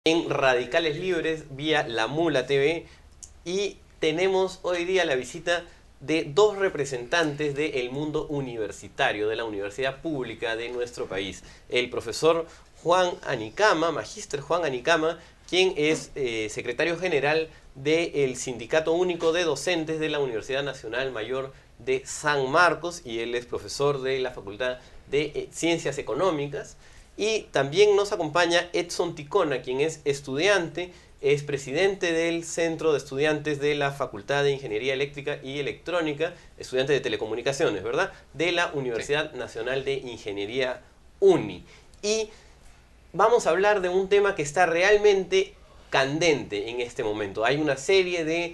En Radicales Libres vía La Mula TV y tenemos hoy día la visita de dos representantes del mundo universitario, de la universidad pública de nuestro país. El profesor Juan Anicama, magíster Juan Anicama, quien es secretario general del Sindicato Único de Docentes de la Universidad Nacional Mayor de San Marcos, y él es profesor de la Facultad de Ciencias Económicas. Y también nos acompaña Edson Ticona, quien es estudiante, es presidente del Centro de Estudiantes de la Facultad de Ingeniería Eléctrica y Electrónica, estudiante de Telecomunicaciones, ¿verdad?, de la Universidad Nacional de Ingeniería UNI. Y vamos a hablar de un tema que está realmente candente en este momento. Hay una serie de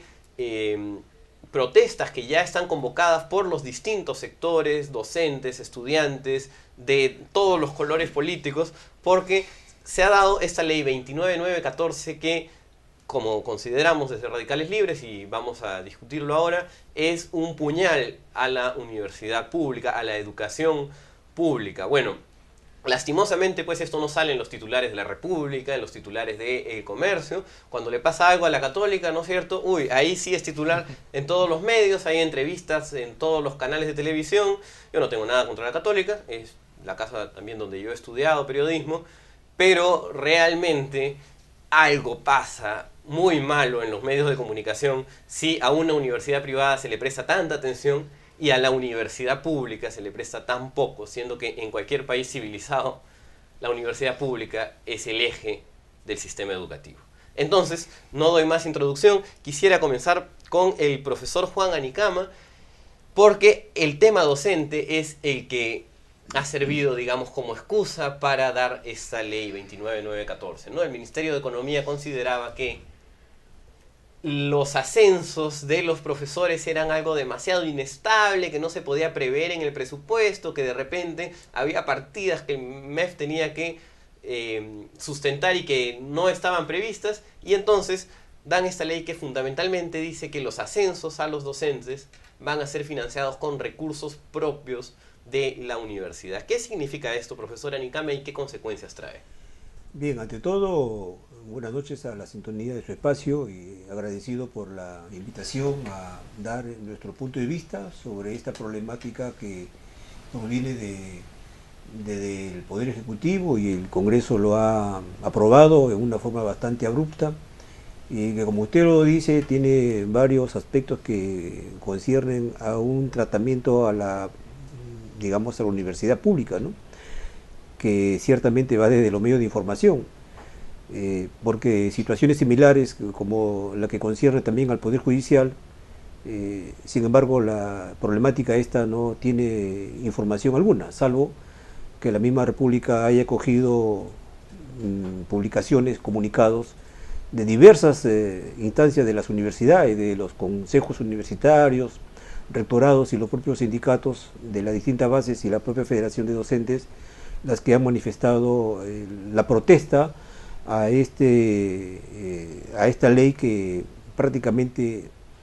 protestas que ya están convocadas por los distintos sectores, docentes, estudiantes, de todos los colores políticos, porque se ha dado esta ley 29914 que, como consideramos desde Radicales Libres, y vamos a discutirlo ahora, es un puñal a la universidad pública, a la educación pública. Bueno, lastimosamente, pues esto no sale en los titulares de la República, en los titulares de El Comercio. Cuando le pasa algo a la Católica, ¿no es cierto? Uy, ahí sí es titular en todos los medios, hay entrevistas en todos los canales de televisión. Yo no tengo nada contra la Católica, es la casa también donde yo he estudiado periodismo, pero realmente algo pasa muy malo en los medios de comunicación si a una universidad privada se le presta tanta atención y a la universidad pública se le presta tan poco, siendo que en cualquier país civilizado la universidad pública es el eje del sistema educativo. Entonces, no doy más introducción, quisiera comenzar con el profesor Juan Anicama, porque el tema docente es el que ha servido, digamos, como excusa para dar esta ley 29914, ¿no? El Ministerio de Economía consideraba que los ascensos de los profesores eran algo demasiado inestable, que no se podía prever en el presupuesto, que de repente había partidas que el MEF tenía que sustentar y que no estaban previstas, y entonces dan esta ley que fundamentalmente dice que los ascensos a los docentes van a ser financiados con recursos propios de la universidad. ¿Qué significa esto, profesor Anicama, y qué consecuencias trae? Bien, ante todo, buenas noches a la sintonía de su espacio y agradecido por la invitación a dar nuestro punto de vista sobre esta problemática que proviene del Poder Ejecutivo, y el Congreso lo ha aprobado en una forma bastante abrupta, y que, como usted lo dice, tiene varios aspectos que conciernen a un tratamiento a la, digamos, a la universidad pública, ¿no?, que ciertamente va desde los medios de información, porque situaciones similares como la que concierne también al Poder Judicial, sin embargo la problemática esta no tiene información alguna, salvo que la misma República haya cogido publicaciones, comunicados de diversas instancias de las universidades, de los consejos universitarios, rectorados y los propios sindicatos de las distintas bases y la propia Federación de Docentes, las que han manifestado la protesta a esta ley que prácticamente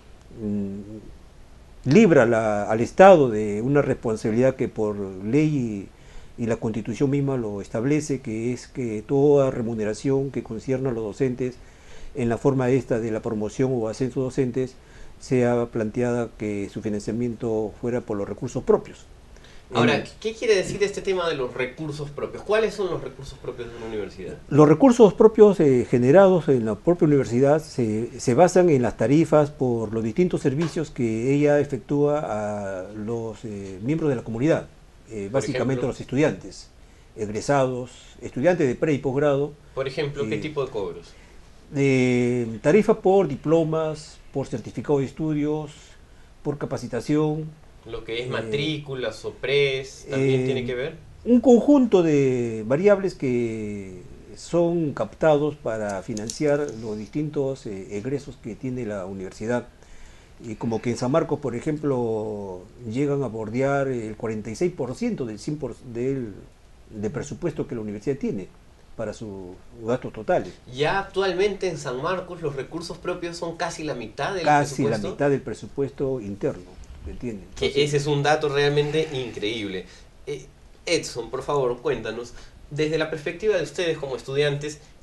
libra al Estado de una responsabilidad que por ley y la Constitución misma lo establece, que es que toda remuneración que concierne a los docentes en la forma esta de la promoción o ascenso docentes sea planteada que su financiamiento fuera por los recursos propios. Ahora, ¿qué quiere decir este tema de los recursos propios? ¿Cuáles son los recursos propios de una universidad? Los recursos propios generados en la propia universidad se basan en las tarifas por los distintos servicios que ella efectúa a los miembros de la comunidad, básicamente a los estudiantes, egresados, estudiantes de pre y posgrado. Por ejemplo, ¿qué tipo de cobros? Tarifa por diplomas, por certificado de estudios, por capacitación. Lo que es matrículas, sopres, ¿también tiene que ver? Un conjunto de variables que son captados para financiar los distintos egresos que tiene la universidad. Y como que en San Marcos, por ejemplo, llegan a bordear el 46% del 100% del presupuesto que la universidad tiene para sus gastos totales. Ya actualmente en San Marcos los recursos propios son casi la mitad del presupuesto. Casi la mitad del presupuesto interno. ¿Entienden? Entonces, que ese es un dato realmente increíble. Edson, por favor, cuéntanos, desde la perspectiva de ustedes como estudiantes,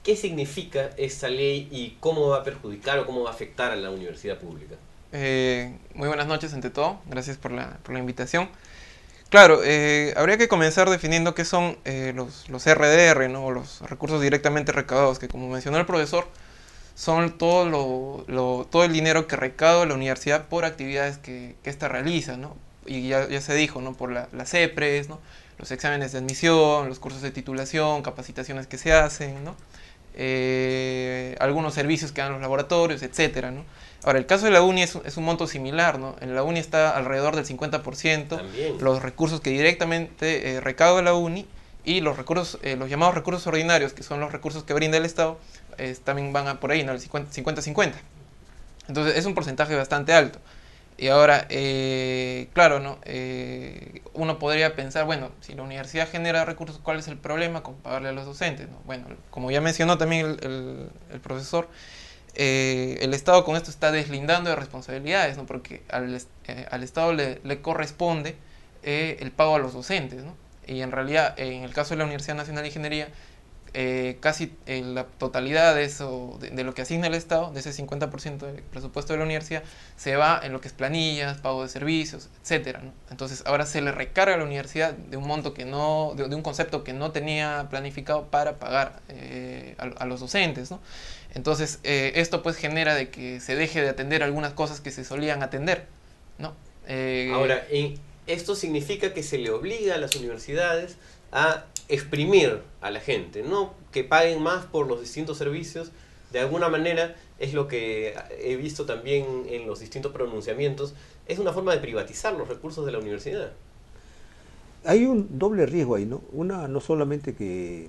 ¿Qué significa esta ley y cómo va a perjudicar o cómo va a afectar a la universidad pública? Muy buenas noches ante todo, gracias por la invitación. Claro, habría que comenzar definiendo qué son los RDR, ¿no? O los recursos directamente recaudados, que como mencionó el profesor, son todo el dinero que recauda la universidad por actividades que ésta realiza, ¿no? Y ya se dijo, ¿no? Por las EPRES, ¿no? Los exámenes de admisión, los cursos de titulación, capacitaciones que se hacen, ¿no? Algunos servicios que dan los laboratorios, etcétera, ¿no? Ahora, el caso de la UNI es un monto similar, ¿no? En la UNI está alrededor del 50%, También. los recursos que directamente recauda la UNI, y los recursos, los llamados recursos ordinarios, que son los recursos que brinda el Estado, también van por ahí, ¿no? El 50-50. Entonces es un porcentaje bastante alto. Y ahora, claro, ¿no? Uno podría pensar, bueno, si la universidad genera recursos, ¿cuál es el problema con pagarle a los docentes, ¿no? Bueno, como ya mencionó también el profesor, el Estado con esto está deslindando de responsabilidades, ¿no? Porque al Estado le corresponde el pago a los docentes, ¿no? Y en realidad, en el caso de la Universidad Nacional de Ingeniería, casi la totalidad de eso, de lo que asigna el Estado, de ese 50% del presupuesto de la universidad, se va en lo que es planillas, pago de servicios, etcétera, ¿no? Entonces ahora se le recarga a la universidad de un monto que no, de un concepto que no tenía planificado para pagar a los docentes, ¿no? Entonces esto pues genera de que se deje de atender algunas cosas que se solían atender, ¿no? Ahora, esto significa que se le obliga a las universidades a exprimir a la gente, no que paguen más por los distintos servicios. De alguna manera es lo que he visto también en los distintos pronunciamientos, es una forma de privatizar los recursos de la universidad. Hay un doble riesgo ahí, ¿no? Una, no solamente que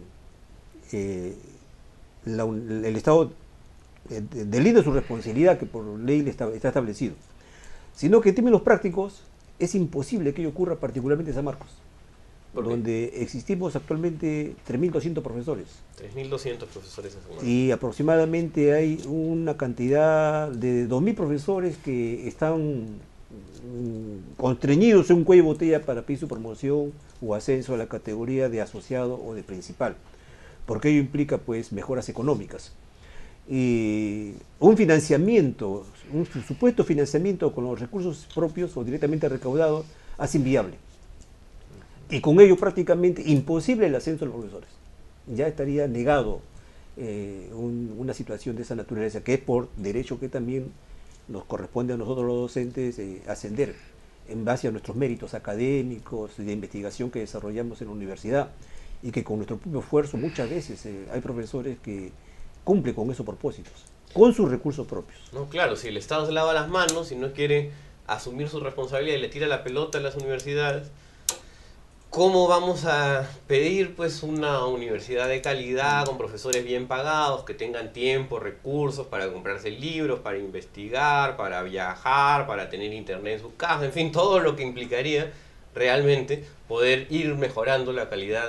el Estado delinda su responsabilidad, que por ley está establecido, sino que en términos prácticos es imposible que ello ocurra, particularmente en San Marcos, donde existimos actualmente 3.200 profesores. 3.200 profesores en San Marcos. Y aproximadamente hay una cantidad de 2.000 profesores que están constreñidos en un cuello de botella para pedir su promoción o ascenso a la categoría de asociado o de principal, porque ello implica pues mejoras económicas. Y un financiamiento, un supuesto financiamiento con los recursos propios o directamente recaudados hace inviable. Y con ello prácticamente imposible el ascenso de los profesores. Ya estaría negado una situación de esa naturaleza, que es por derecho que también nos corresponde a nosotros los docentes ascender en base a nuestros méritos académicos y de investigación que desarrollamos en la universidad, y que con nuestro propio esfuerzo muchas veces hay profesores que cumplen con esos propósitos, con sus recursos propios. No, claro, si el Estado se lava las manos y no quiere asumir su responsabilidad y le tira la pelota a las universidades, ¿cómo vamos a pedir pues una universidad de calidad con profesores bien pagados, que tengan tiempo, recursos para comprarse libros, para investigar, para viajar, para tener internet en su casa, en fin, todo lo que implicaría realmente poder ir mejorando la calidad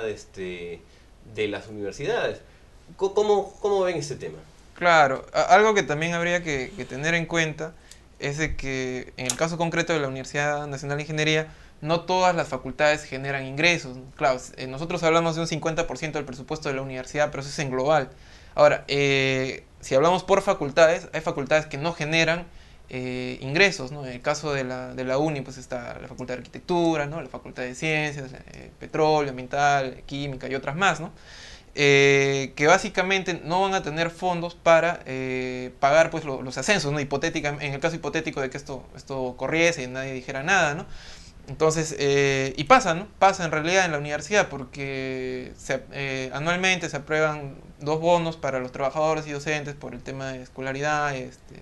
de las universidades? ¿Cómo ven este tema? Claro, algo que también habría que tener en cuenta es de que en el caso concreto de la Universidad Nacional de Ingeniería, no todas las facultades generan ingresos, ¿no? Claro, nosotros hablamos de un 50% del presupuesto de la universidad, pero eso es en global. Ahora, si hablamos por facultades, hay facultades que no generan ingresos, ¿no? En el caso de la UNI, pues está la Facultad de Arquitectura, ¿no? La Facultad de Ciencias, Petróleo, Ambiental, Química y otras más, ¿no? Que básicamente no van a tener fondos para pagar pues los ascensos, ¿no? En el caso hipotético de que esto ocurriese y nadie dijera nada, ¿no? Entonces, y pasa, ¿no? Pasa en realidad en la universidad, porque anualmente se aprueban 2 bonos para los trabajadores y docentes por el tema de escolaridad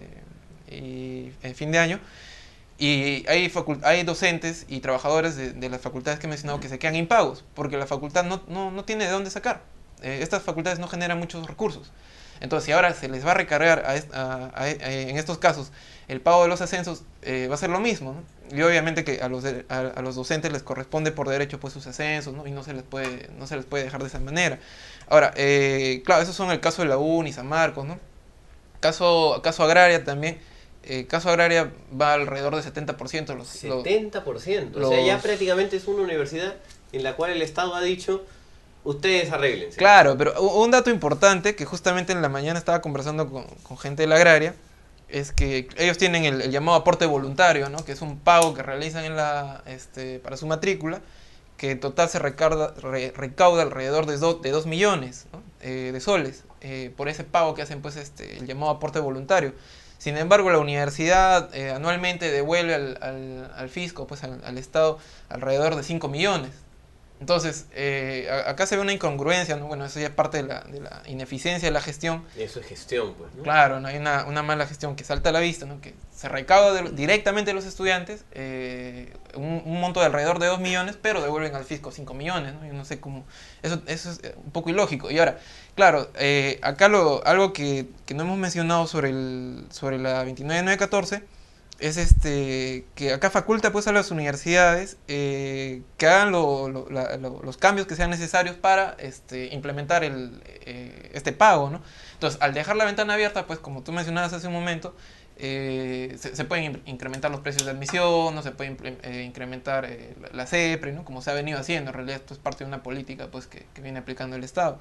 y en fin de año. Y hay docentes y trabajadores de las facultades que he mencionado que se quedan impagos, porque la facultad no tiene de dónde sacar. Estas facultades no generan muchos recursos. Entonces, si ahora se les va a recargar en estos casos el pago de los ascensos, va a ser lo mismo, ¿no? Y obviamente que a los docentes les corresponde por derecho pues sus ascensos, ¿no? Y no se les puede dejar de esa manera. Ahora, claro, esos son el caso de la UNI, San Marcos, ¿no? Caso agraria también. Caso agraria va alrededor del 70%. 70%. O sea, ya prácticamente es una universidad en la cual el Estado ha dicho: ustedes arréglense. Claro, pero un dato importante que justamente en la mañana estaba conversando con gente de la agraria es que ellos tienen el llamado aporte voluntario, ¿no? Que es un pago que realizan para su matrícula, que en total se recauda alrededor de 2 millones, ¿no? De soles por ese pago que hacen, pues, el llamado aporte voluntario. Sin embargo, la universidad anualmente devuelve al fisco, pues al Estado, alrededor de 5 millones. Entonces, acá se ve una incongruencia, ¿no? Bueno, eso ya es parte de la ineficiencia de la gestión. Eso es gestión, pues, ¿no? Claro, ¿no? Hay una mala gestión que salta a la vista, ¿no? Que se recauda directamente de los estudiantes un monto de alrededor de 2 millones, pero devuelven al fisco 5 millones, ¿no? Yo no sé cómo... Eso es un poco ilógico. Y ahora, claro, acá algo que no hemos mencionado sobre la 29914 es que acá faculta, pues, a las universidades que hagan los cambios que sean necesarios para implementar este pago, ¿no? Entonces, al dejar la ventana abierta, pues, como tú mencionabas hace un momento, se pueden incrementar los precios de admisión, no se puede incrementar la CEPRE, ¿no? Como se ha venido haciendo. En realidad esto es parte de una política, pues, que viene aplicando el Estado.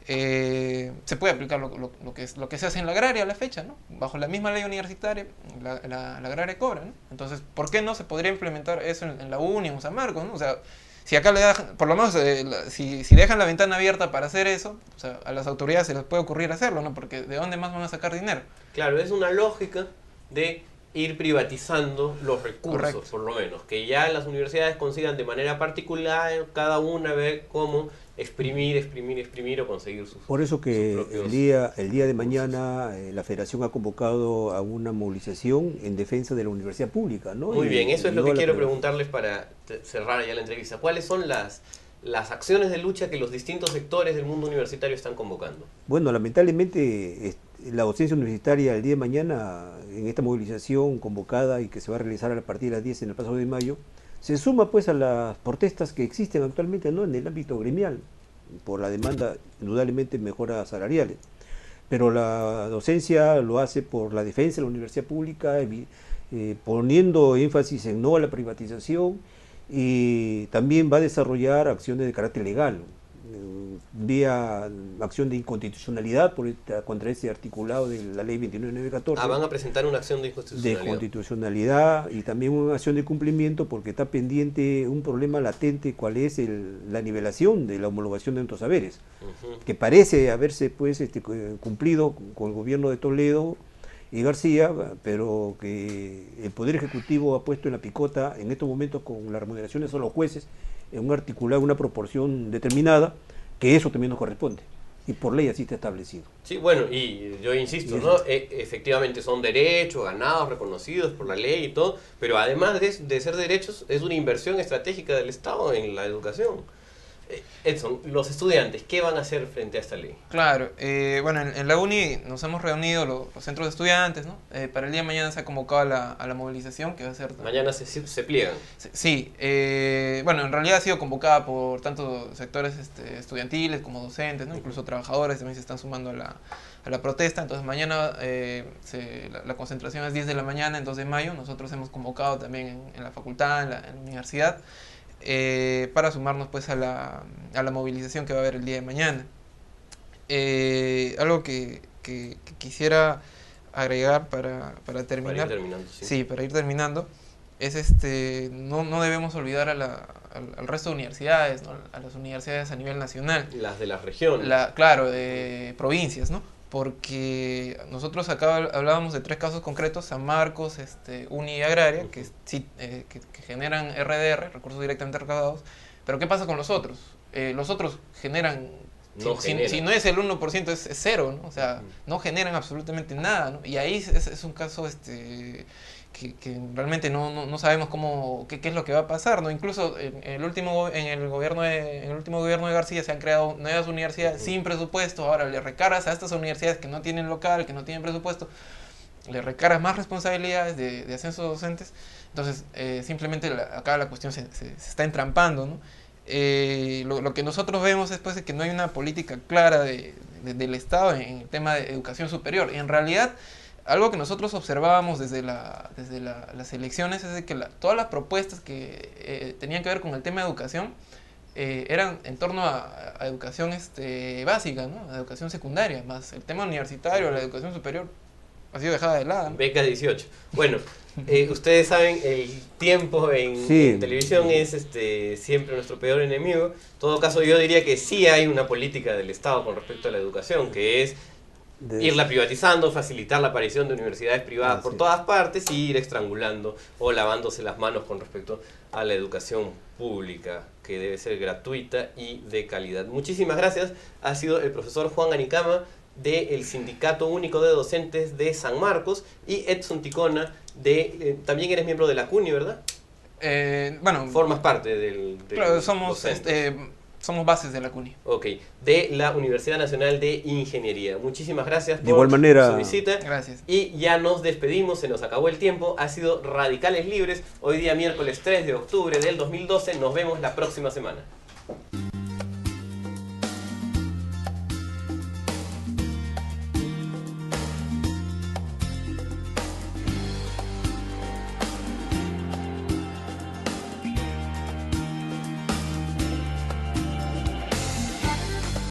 Se puede aplicar lo que se hace en la agraria a la fecha, ¿no? Bajo la misma ley universitaria, la agraria cobra, ¿no? Entonces, ¿por qué no se podría implementar eso en la UNI, en San Marcos, ¿no? O sea, si acá le dejan, por lo menos, si dejan la ventana abierta para hacer eso, o sea, a las autoridades se les puede ocurrir hacerlo, ¿no? Porque ¿de dónde más van a sacar dinero? Claro, es una lógica de ir privatizando los recursos, Correcto. por lo menos. Que ya las universidades consigan de manera particular, cada una ver cómo exprimir o conseguir sus Por eso que sus propios el día de mañana la Federación ha convocado a una movilización en defensa de la universidad pública, ¿no? Muy bien, eso es lo no que la quiero pre- preguntarles para cerrar ya la entrevista. ¿Cuáles son las acciones de lucha que los distintos sectores del mundo universitario están convocando? Bueno, lamentablemente la docencia universitaria el día de mañana, en esta movilización convocada y que se va a realizar a partir de las 10 en el Paso de Mayo, se suma, pues, a las protestas que existen actualmente, ¿no?, en el ámbito gremial, por la demanda, indudablemente, mejoras salariales. Pero la docencia lo hace por la defensa de la universidad pública, poniendo énfasis en no a la privatización, y también va a desarrollar acciones de carácter legal, vía acción de inconstitucionalidad contra ese articulado de la ley 29914. Van a presentar una acción de De inconstitucionalidad. constitucionalidad, y también una acción de cumplimiento porque está pendiente un problema latente, cuál es la nivelación de la homologación de nuestros saberes, que parece haberse, pues, cumplido con el gobierno de Toledo y García, pero que el Poder Ejecutivo ha puesto en la picota en estos momentos con las remuneraciones a los jueces en un articulado, una proporción determinada, que eso también nos corresponde, y por ley así está establecido. Sí, bueno, y yo insisto, ¿no? Efectivamente son derechos ganados, reconocidos por la ley y todo, pero además de ser derechos, es una inversión estratégica del Estado en la educación. Edson, los estudiantes, ¿qué van a hacer frente a esta ley? Claro, bueno, en la UNI nos hemos reunido los centros de estudiantes, ¿no? Para el día de mañana se ha convocado a la movilización que va a ser... Mañana se pliegan. Sí, bueno, en realidad ha sido convocada por tanto sectores estudiantiles como docentes, ¿no? Incluso trabajadores también se están sumando a la protesta. Entonces mañana la concentración es 10 de la mañana, en 2 de mayo. Nosotros hemos convocado también en la facultad, en la universidad, para sumarnos, pues, a la movilización que va a haber el día de mañana. Algo que quisiera agregar para terminar. Para ir terminando, sí. Sí, para ir terminando, es no debemos olvidar al resto de universidades, ¿no? A las universidades a nivel nacional. Las de las regiones. Claro, de provincias, ¿no? Porque nosotros acá hablábamos de 3 casos concretos: San Marcos, Uni y Agraria, que generan RDR, recursos directamente recaudados. Pero ¿qué pasa con los otros? Los otros generan, si no es el 1%, es cero, ¿no? O sea, no generan absolutamente nada, ¿no? Y ahí es un caso que realmente no sabemos qué es lo que va a pasar, ¿no? Incluso en el último gobierno de García se han creado nuevas universidades sin presupuesto. Ahora le recargas a estas universidades que no tienen local, que no tienen presupuesto, le recargas más responsabilidades de ascenso de docentes. Entonces, simplemente acá la cuestión se está entrampando, ¿no? Lo que nosotros vemos es, pues, de que no hay una política clara del Estado en el tema de educación superior. Y en realidad, algo que nosotros observábamos desde las elecciones es de que todas las propuestas que tenían que ver con el tema de educación eran en torno a educación básica, ¿no? A educación secundaria, más el tema universitario, la educación superior ha sido dejada de lado, ¿no? Beca 18. Bueno, ustedes saben, el tiempo en televisión es siempre nuestro peor enemigo. En todo caso, yo diría que sí hay una política del Estado con respecto a la educación, que es irla privatizando, facilitar la aparición de universidades privadas por todas partes y ir estrangulando o lavándose las manos con respecto a la educación pública, que debe ser gratuita y de calidad. Muchísimas gracias. Ha sido el profesor Juan Anicama del Sindicato Único de Docentes de San Marcos y Edson Ticona, también eres miembro de la CUNY, ¿verdad? Bueno, formas parte del claro, somos bases de la CUNY. Ok, de la Universidad Nacional de Ingeniería. Muchísimas gracias de igual manera, su visita. Gracias. Y ya nos despedimos, se nos acabó el tiempo. Ha sido Radicales Libres, hoy día miércoles 3 de octubre del 2012. Nos vemos la próxima semana.